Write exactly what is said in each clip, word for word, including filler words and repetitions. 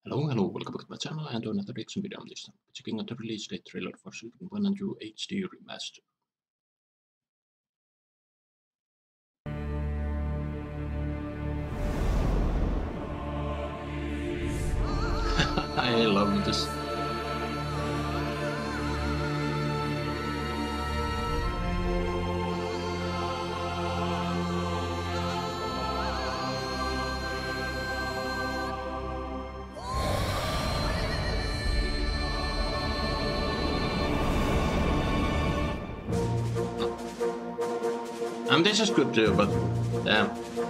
Hello, hello, welcome back to my channel and to another reaction video. On this time, checking out the release date trailer for Suikoden one and two H D Remaster. I love this. I mean, this is good too, but damn.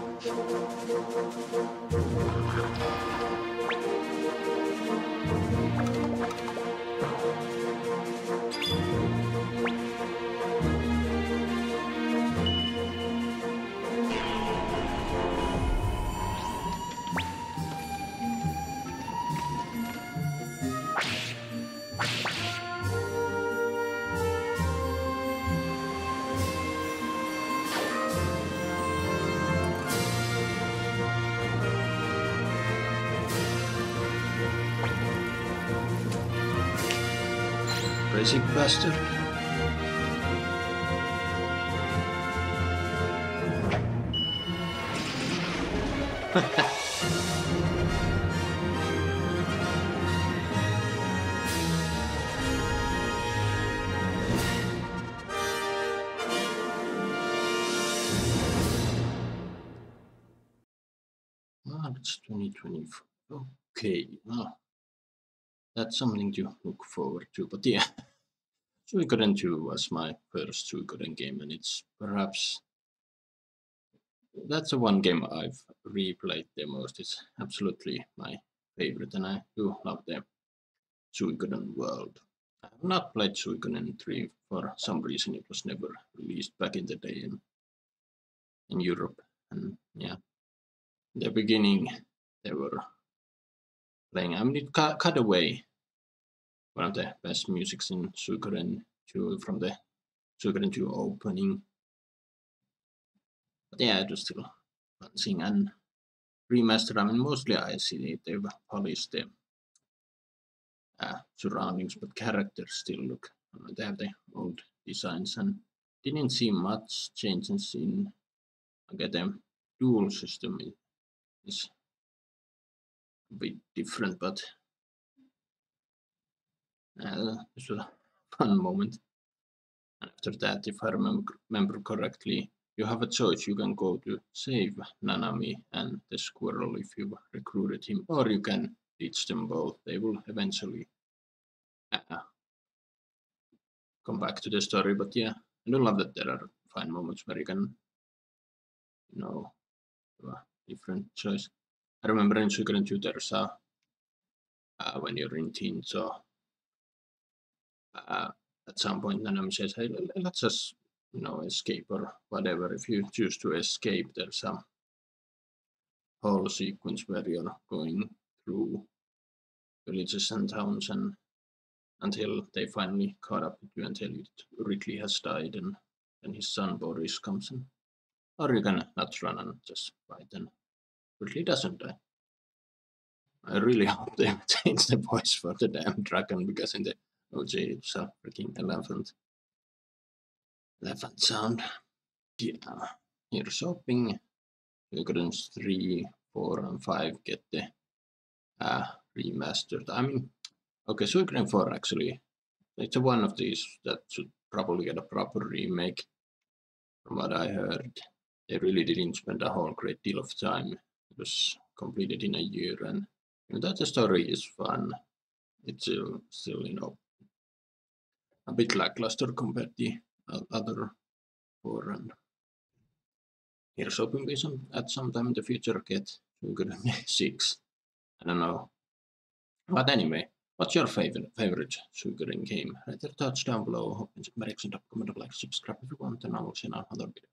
Crazy bastard. March twenty twenty-four. Okay, well, that's something to look forward to, but yeah. Suikoden two was my first Suikoden game, and it's perhaps that's the one game I've replayed the most. It's absolutely my favorite, and I do love the Suikoden world. I have not played Suikoden three for some reason. It was never released back in the day in, in Europe, and yeah, in the beginning they were playing. I mean, it cut, cut away one of the best musics in Suikoden two from the Suikoden two opening. But yeah, it was still fun seeing and remaster. I mean, mostly I see they've polished the uh, surroundings, but characters still look. Uh, they have the old designs and didn't see much changes in. Okay, the dual system is a bit different, but uh, it was a fun moment. And after that, if I remember, remember correctly, you have a choice. You can go to save Nanami and the squirrel if you recruited him, or you can teach them both. They will eventually uh, come back to the story. But yeah, I do love that there are fine moments where you can, you know, do a different choice. I remember in Suikoden two there's a, uh, when you're in teen, so uh, at some point Nanami says, hey, let's just, you know, escape or whatever. If you choose to escape, there's a whole sequence where you're going through villages and towns and until they finally caught up with you and tell you that Ridley has died and then his son Boris comes in. Or you can not run and just fight and Ridley doesn't die. I really hope they change the voice for the damn dragon because in the O G it's a freaking elephant. Elephant sound. Yeah. Here shopping. Suikoden three, four, and five get the uh, remastered. I mean, okay, Suikoden four actually, it's one of these that should probably get a proper remake. From what I heard, they really didn't spend a whole great deal of time. It was completed in a year, and you know, that the story is fun. It's still, still, you know, a bit lackluster compared to the other four. And here's hoping we some at some time in the future get Suikoden six. I don't know. But anyway, what's your favorite favorite Suikoden game? Write your thoughts down below. Hope you enjoyed my reaction. Comment, like, subscribe if you want, and I will see you in another video.